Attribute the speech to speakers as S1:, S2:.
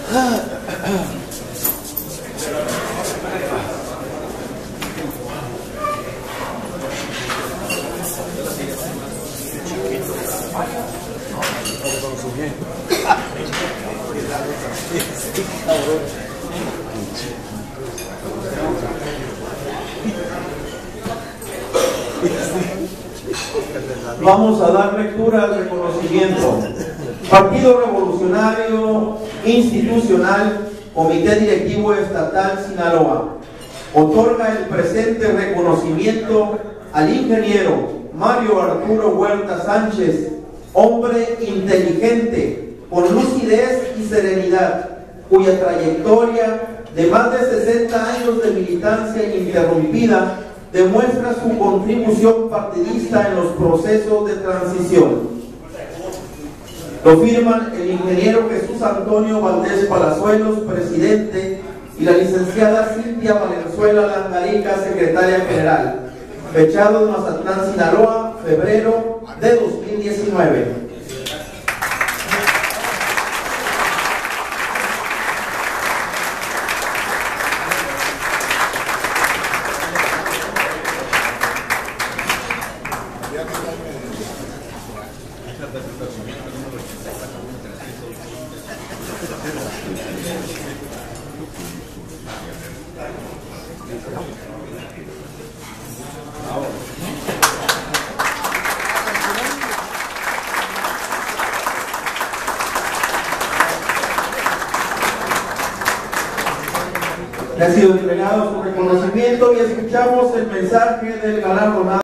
S1: Vamos a dar lectura al reconocimiento. Partido Revolucionario Institucional, Comité Directivo Estatal Sinaloa, otorga el presente reconocimiento al ingeniero Mario Arturo Huerta Sánchez, hombre inteligente, con lucidez y serenidad, cuya trayectoria de más de 60 años de militancia ininterrumpida demuestra su contribución partidista en los procesos de transición. Lo firman el ingeniero Jesús Antonio Valdés Palazuelos, presidente, y la licenciada Cintia Valenzuela Langarica, secretaria general. Fechado en Mazatlán, Sinaloa, febrero de 2019. Le ha sido entregado su reconocimiento y escuchamos el mensaje del galardonado.